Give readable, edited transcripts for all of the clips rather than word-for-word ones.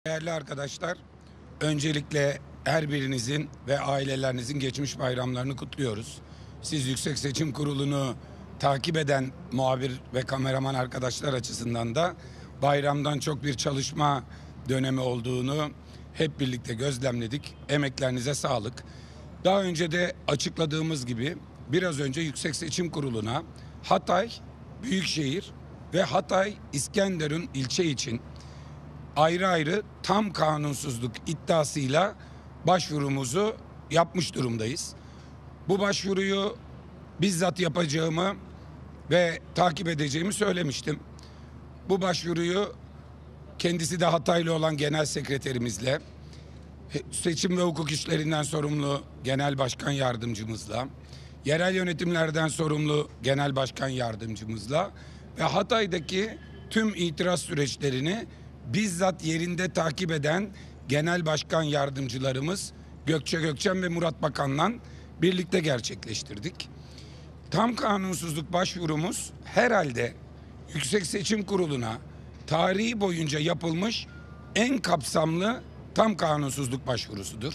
Değerli arkadaşlar, öncelikle her birinizin ve ailelerinizin geçmiş bayramlarını kutluyoruz. Siz Yüksek Seçim Kurulu'nu takip eden muhabir ve kameraman arkadaşlar açısından da bayramdan çok bir çalışma dönemi olduğunu hep birlikte gözlemledik. Emeklerinize sağlık. Daha önce de açıkladığımız gibi biraz önce Yüksek Seçim Kurulu'na Hatay Büyükşehir ve Hatay İskenderun ilçe için ayrı ayrı tam kanunsuzluk iddiasıyla başvurumuzu yapmış durumdayız. Bu başvuruyu bizzat yapacağımı ve takip edeceğimi söylemiştim. Bu başvuruyu kendisi de Hataylı olan genel sekreterimizle, seçim ve hukuk işlerinden sorumlu genel başkan yardımcımızla, yerel yönetimlerden sorumlu genel başkan yardımcımızla ve Hatay'daki tüm itiraz süreçlerini bizzat yerinde takip eden genel başkan yardımcılarımız Gökçe Gökçen ve Murat Bakan'la birlikte gerçekleştirdik. Tam kanunsuzluk başvurumuz herhalde Yüksek Seçim Kurulu'na tarihi boyunca yapılmış en kapsamlı tam kanunsuzluk başvurusudur.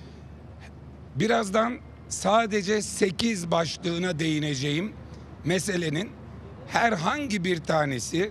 Birazdan sadece 8 başlığına değineceğim meselenin herhangi bir tanesi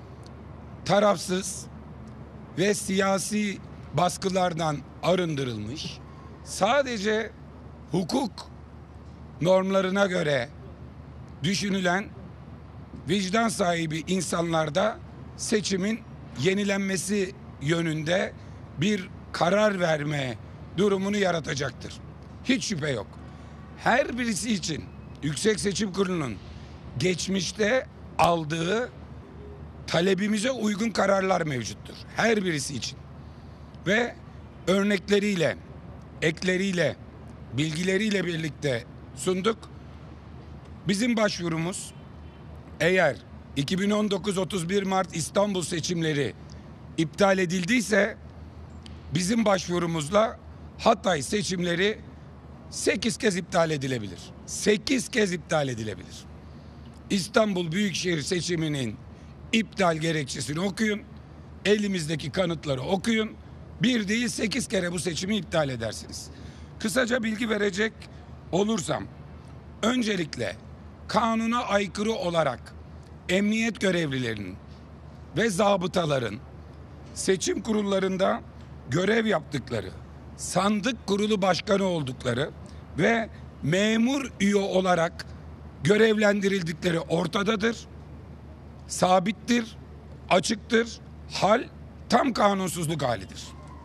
tarafsız ve siyasi baskılardan arındırılmış, sadece hukuk normlarına göre düşünülen vicdan sahibi insanlarda seçimin yenilenmesi yönünde bir karar verme durumunu yaratacaktır. Hiç şüphe yok. Her birisi için Yüksek Seçim Kurulu'nun geçmişte aldığı talebimize uygun kararlar mevcuttur. Her birisi için. Ve örnekleriyle, ekleriyle, bilgileriyle birlikte sunduk. Bizim başvurumuz eğer 2019 31 Mart İstanbul seçimleri iptal edildiyse bizim başvurumuzla Hatay seçimleri 8 kez iptal edilebilir. 8 kez iptal edilebilir. İstanbul Büyükşehir seçiminin İptal gerekçesini okuyun. Elimizdeki kanıtları okuyun. Bir değil 8 kere bu seçimi iptal edersiniz. Kısaca bilgi verecek olursam, öncelikle kanuna aykırı olarak emniyet görevlilerinin ve zabıtaların seçim kurullarında görev yaptıkları, sandık kurulu başkanı oldukları ve memur üye olarak görevlendirildikleri ortadadır. Sabittir, açıktır, hal tam kanunsuzluk halidir.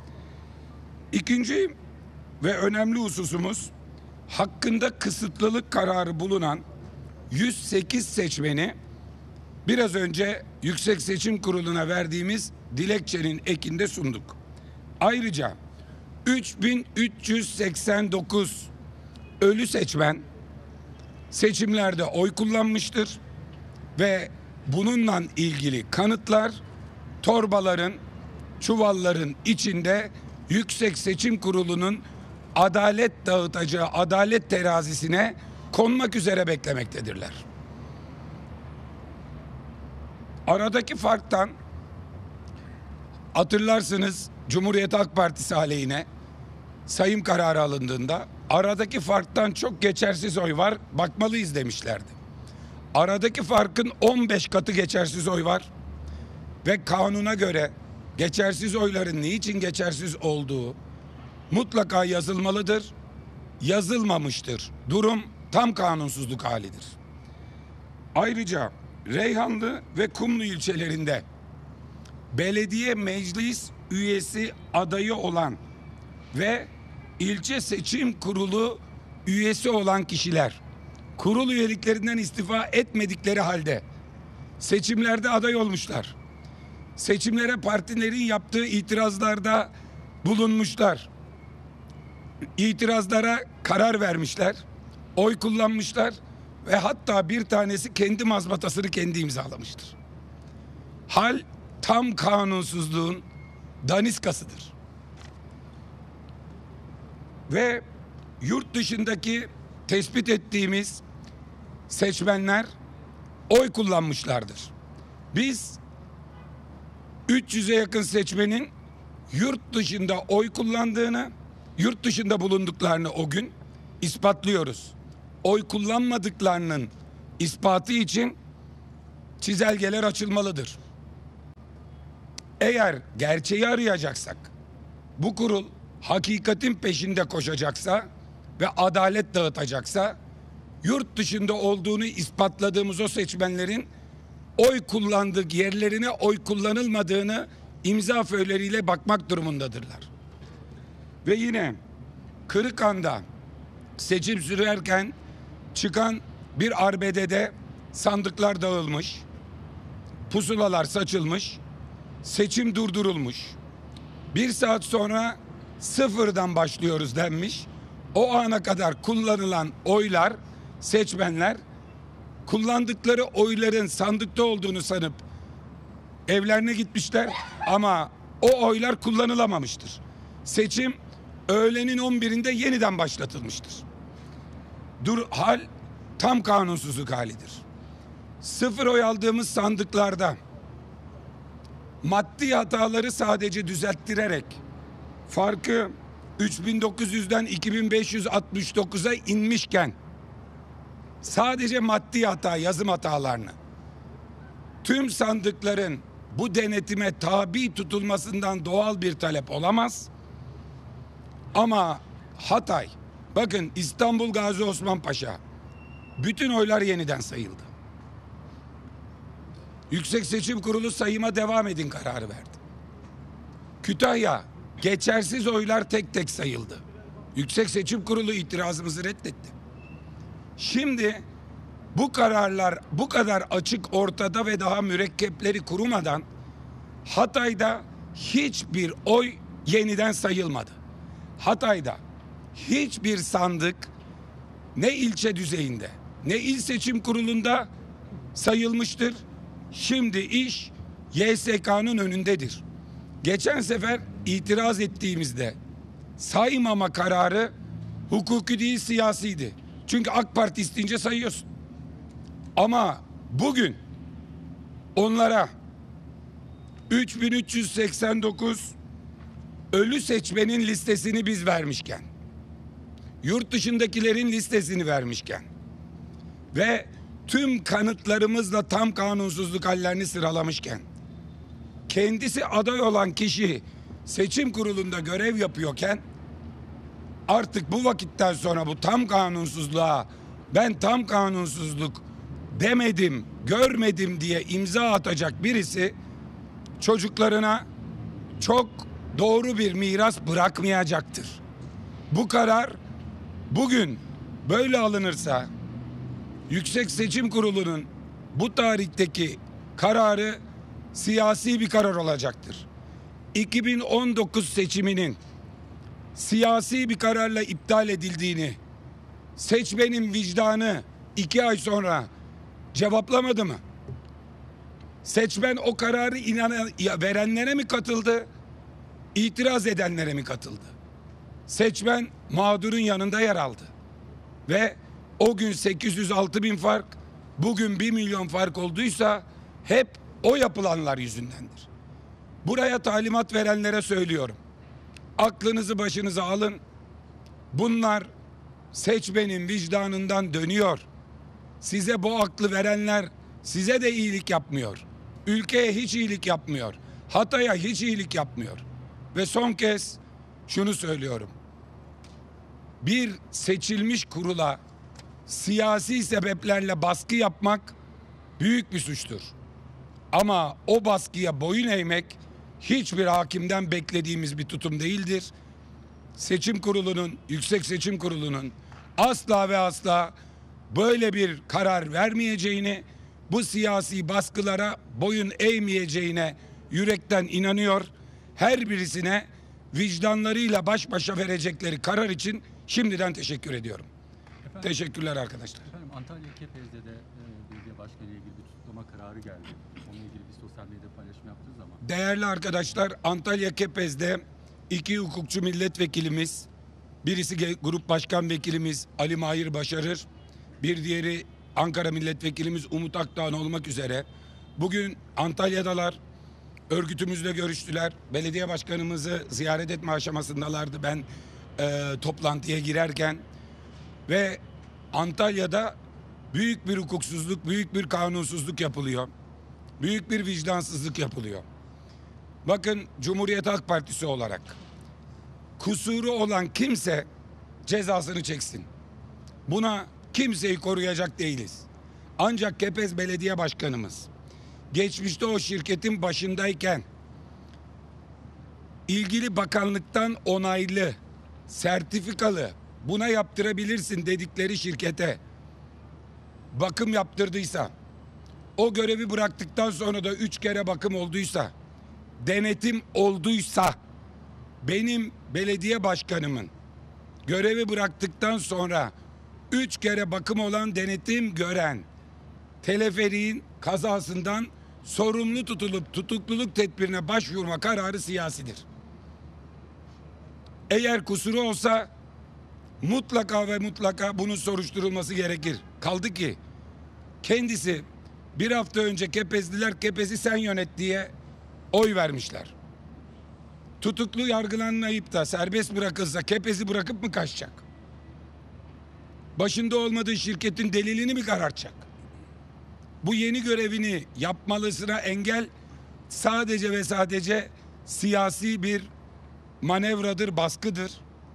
İkinci ve önemli hususumuz, hakkında kısıtlılık kararı bulunan 108 seçmeni biraz önce Yüksek Seçim Kurulu'na verdiğimiz dilekçenin ekinde sunduk. Ayrıca 3389 ölü seçmen seçimlerde oy kullanmıştır ve bununla ilgili kanıtlar torbaların, çuvalların içinde Yüksek Seçim Kurulu'nun adalet dağıtacağı adalet terazisine konmak üzere beklemektedirler. Aradaki farktan hatırlarsınız, Cumhuriyet Halk Partisi aleyhine sayım kararı alındığında aradaki farktan çok geçersiz oy var, bakmalıyız demişlerdi. Aradaki farkın 15 katı geçersiz oy var ve kanuna göre geçersiz oyların niçin geçersiz olduğu mutlaka yazılmalıdır. Yazılmamıştır. Durum tam kanunsuzluk halidir. Ayrıca Reyhanlı ve Kumlu ilçelerinde belediye meclis üyesi adayı olan ve ilçe seçim kurulu üyesi olan kişiler kurul üyeliklerinden istifa etmedikleri halde seçimlerde aday olmuşlar. Seçimlere partilerin yaptığı itirazlarda bulunmuşlar. İtirazlara karar vermişler. Oy kullanmışlar ve hatta bir tanesi kendi mazbatasını kendi imzalamıştır. Hal tam kanunsuzluğun daniskasıdır. Ve yurt dışındaki tespit ettiğimiz seçmenler oy kullanmışlardır. Biz 300'e yakın seçmenin yurt dışında oy kullandığını, yurt dışında bulunduklarını o gün ispatlıyoruz. Oy kullanmadıklarının ispatı için çizelgeler açılmalıdır. Eğer gerçeği arayacaksak, bu kurul hakikatin peşinde koşacaksa ve adalet dağıtacaksa, yurt dışında olduğunu ispatladığımız o seçmenlerin oy kullandığı yerlerine oy kullanılmadığını imza föyleriyle bakmak durumundadırlar. Ve yine Kırıkhan'da seçim sürerken çıkan bir arbedede sandıklar dağılmış, pusulalar saçılmış, seçim durdurulmuş. 1 saat sonra sıfırdan başlıyoruz denmiş. O ana kadar kullanılan oylar, seçmenler kullandıkları oyların sandıkta olduğunu sanıp evlerine gitmişler ama o oylar kullanılamamıştır. Seçim öğlenin 11'inde yeniden başlatılmıştır. Hal tam kanunsuzluk halidir. Sıfır oy aldığımız sandıklarda maddi hataları sadece düzelttirerek farkı 3900'den 2569'a inmişken sadece maddi hata, yazım hatalarını tüm sandıkların bu denetime tabi tutulmasından doğal bir talep olamaz. Ama Hatay, bakın İstanbul Gazi Osman Paşa, bütün oylar yeniden sayıldı. Yüksek Seçim Kurulu sayıma devam edin kararı verdi. Kütahya, geçersiz oylar tek tek sayıldı. Yüksek Seçim Kurulu itirazımızı reddetti. Şimdi bu kararlar bu kadar açık ortada ve daha mürekkepleri kurumadan Hatay'da hiçbir oy yeniden sayılmadı. Hatay'da hiçbir sandık ne ilçe düzeyinde ne il seçim kurulunda sayılmıştır. Şimdi iş YSK'nın önündedir. Geçen sefer itiraz ettiğimizde saymama kararı hukuki değil siyasiydi. Çünkü AK Parti isteyince sayıyorsun. Ama bugün onlara 3389 ölü seçmenin listesini biz vermişken, yurt dışındakilerin listesini vermişken ve tüm kanıtlarımızla tam kanunsuzluk hallerini sıralamışken, kendisi aday olan kişi seçim kurulunda görev yapıyorken, artık bu vakitten sonra bu tam kanunsuzluğa ben tam kanunsuzluk demedim, görmedim diye imza atacak birisi çocuklarına çok doğru bir miras bırakmayacaktır. Bu karar bugün böyle alınırsa Yüksek Seçim Kurulu'nun bu tarihteki kararı siyasi bir karar olacaktır. 2019 seçiminin siyasi bir kararla iptal edildiğini seçmenin vicdanı 2 ay sonra cevaplamadı mı? Seçmen o kararı verenlere mi katıldı? İtiraz edenlere mi katıldı? Seçmen mağdurun yanında yer aldı. Ve o gün 806 bin fark, bugün 1 milyon fark olduysa hep o yapılanlar yüzündendir. Buraya talimat verenlere söylüyorum. Aklınızı başınıza alın. Bunlar seçmenin vicdanından dönüyor. Size bu aklı verenler size de iyilik yapmıyor. Ülkeye hiç iyilik yapmıyor. Hatay'a hiç iyilik yapmıyor. Ve son kez şunu söylüyorum. Bir seçilmiş kurula siyasi sebeplerle baskı yapmak büyük bir suçtur. Ama o baskıya boyun eğmek hiçbir hakimden beklediğimiz bir tutum değildir. Seçim kurulunun, Yüksek Seçim Kurulu'nun asla ve asla böyle bir karar vermeyeceğini, bu siyasi baskılara boyun eğmeyeceğine yürekten inanıyor. Her birisine vicdanlarıyla baş başa verecekleri karar için şimdiden teşekkür ediyorum. Efendim, teşekkürler arkadaşlar. Efendim Antalya Kepez'de de belediye başkanı ile ilgili bir tutuklama kararı geldi. Onunla ilgili bir sosyal medyada paylaşım yaptınız ama. Değerli arkadaşlar, Antalya Kepez'de 2 hukukçu milletvekilimiz, birisi grup başkan vekilimiz Ali Mahir Başarır, bir diğeri Ankara milletvekilimiz Umut Akdağ olmak üzere bugün Antalya'dalar. Örgütümüzle görüştüler. Belediye başkanımızı ziyaret etme aşamasındalardı ben toplantıya girerken. Ve Antalya'da büyük bir hukuksuzluk, büyük bir kanunsuzluk yapılıyor. Büyük bir vicdansızlık yapılıyor. Bakın, Cumhuriyet Halk Partisi olarak kusuru olan kimse cezasını çeksin. Buna kimseyi koruyacak değiliz. Ancak Kepez Belediye Başkanımız geçmişte o şirketin başındayken ilgili bakanlıktan onaylı, sertifikalı, buna yaptırabilirsin dedikleri şirkete bakım yaptırdıysa, o görevi bıraktıktan sonra da 3 kere bakım olduysa, denetim olduysa, benim belediye başkanımın görevi bıraktıktan sonra 3 kere bakım olan, denetim gören teleferiğin kazasından sorumlu tutulup tutukluluk tedbirine başvurma kararı siyasidir. Eğer kusuru olsa mutlaka ve mutlaka bunun soruşturulması gerekir. Kaldı ki kendisi bir hafta önce Kepezliler Kepez'i sen yönet diye oy vermişler. Tutuklu yargılanmayıp da serbest bırakılsa Kepez'i bırakıp mı kaçacak? Başında olmadığı şirketin delilini mi karartacak? Bu yeni görevini yapmalısına engel sadece ve sadece siyasi bir manevradır, baskıdır.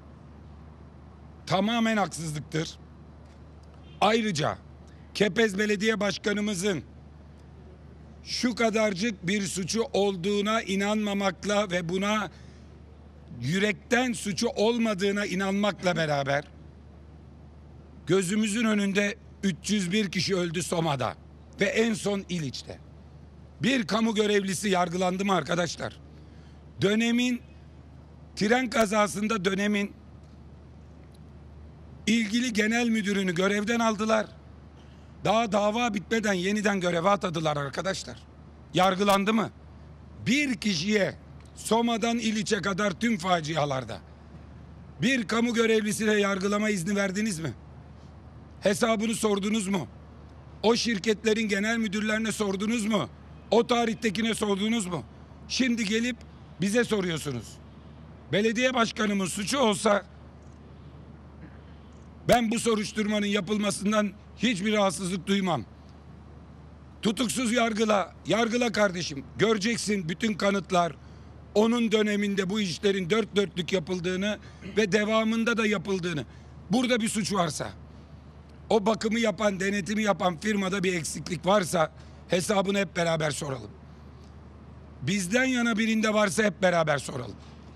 Tamamen haksızlıktır. Ayrıca Kepez Belediye Başkanımızın şu kadarcık bir suçu olduğuna inanmamakla ve buna yürekten suçu olmadığına inanmakla beraber gözümüzün önünde 301 kişi öldü Soma'da ve en son İliç'te. Bir kamu görevlisi yargılandı mı arkadaşlar? Dönemin tren kazasında dönemin ilgili genel müdürünü görevden aldılar. Daha dava bitmeden yeniden göreve atadılar arkadaşlar. Yargılandı mı? Bir kişiye Soma'dan İliç'e kadar tüm facialarda bir kamu görevlisine yargılama izni verdiniz mi? Hesabını sordunuz mu? O şirketlerin genel müdürlerine sordunuz mu? O tarihtekine sordunuz mu? Şimdi gelip bize soruyorsunuz. Belediye başkanımın suçu olsa ben bu soruşturmanın yapılmasından hiçbir rahatsızlık duymam. Tutuksuz yargıla, yargıla kardeşim. Göreceksin bütün kanıtlar onun döneminde bu işlerin dört dörtlük yapıldığını ve devamında da yapıldığını. Burada bir suç varsa, o bakımı yapan, denetimi yapan firmada bir eksiklik varsa hesabını hep beraber soralım. Bizden yana birinde varsa hep beraber soralım.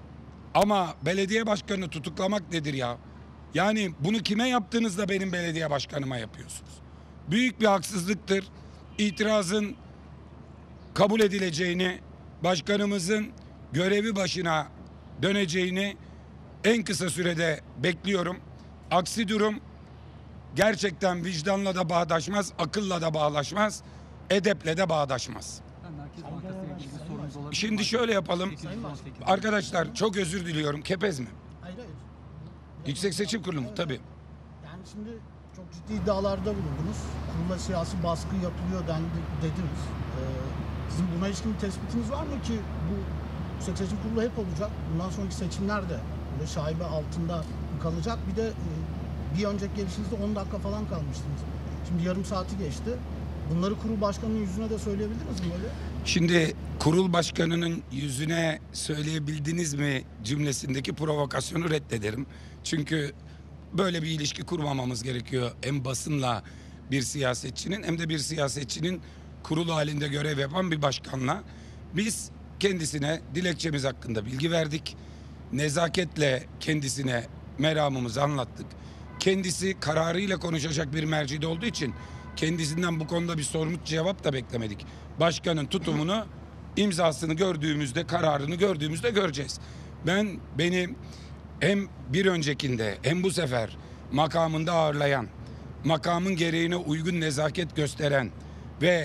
Ama belediye başkanını tutuklamak nedir ya? Yani bunu kime yaptığınızda benim belediye başkanıma yapıyorsunuz. Büyük bir haksızlıktır. İtirazın kabul edileceğini, başkanımızın görevi başına döneceğini en kısa sürede bekliyorum. Aksi durum gerçekten vicdanla da bağdaşmaz, akılla da bağdaşmaz, edeple de bağdaşmaz. Merkez Bankası ile ilgili sorunuz olabilir mi? Şimdi şöyle yapalım. 818. Arkadaşlar çok özür diliyorum. Kepez mi? Hayır hayır. Yüksek Seçim Kurulu mu? Tabii. Yani şimdi çok ciddi iddialarda bulundunuz. Kurula siyasi baskı yapılıyor dediniz. Sizin buna ilişkin bir tespitiniz var mı ki bu Yüksek Seçim Kurulu hep olacak? Bundan sonraki seçimlerde böyle şaibe altında kalacak. Bir de bir önceki gelişinizde 10 dakika falan kalmıştınız. Şimdi yarım saati geçti. Bunları kurul başkanının yüzüne de söyleyebiliriz mi böyle? Şimdi kurul başkanının yüzüne söyleyebildiniz mi cümlesindeki provokasyonu reddederim. Çünkü böyle bir ilişki kurmamamız gerekiyor. Hem basınla bir siyasetçinin hem de bir siyasetçinin kurul halinde görev yapan bir başkanla. Biz kendisine dilekçemiz hakkında bilgi verdik. Nezaketle kendisine meramımızı anlattık. Kendisi kararıyla konuşacak bir mercide olduğu için kendisinden bu konuda bir somut cevap da beklemedik. Başkanın tutumunu, imzasını gördüğümüzde, kararını gördüğümüzde göreceğiz. Beni hem bir öncekinde hem bu sefer makamında ağırlayan, makamın gereğine uygun nezaket gösteren ve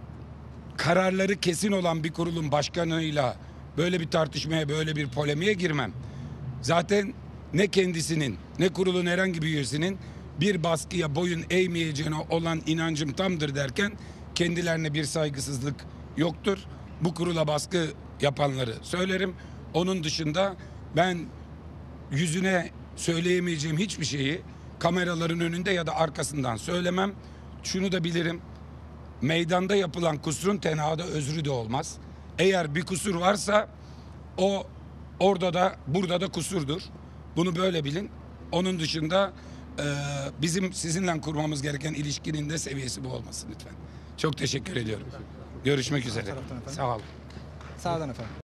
kararları kesin olan bir kurulun başkanıyla böyle bir tartışmaya, böyle bir polemiğe girmem. Zaten ne kendisinin ne kurulun herhangi bir üyesinin bir baskıya boyun eğmeyeceğine olan inancım tamdır derken kendilerine bir saygısızlık yoktur. bu kurula baskı yapanları söylerim. Onun dışında ben yüzüne söyleyemeyeceğim hiçbir şeyi kameraların önünde ya da arkasından söylemem. Şunu da bilirim. Meydanda yapılan kusurun tenhada özrü de olmaz. Eğer bir kusur varsa o orada da burada da kusurdur. Bunu böyle bilin. Onun dışında bizim sizinle kurmamız gereken ilişkinin de seviyesi bu olmasın lütfen. Çok teşekkür ediyorum. Görüşmek üzere. taraftan efendim. Sağ olun. Sağdan efendim.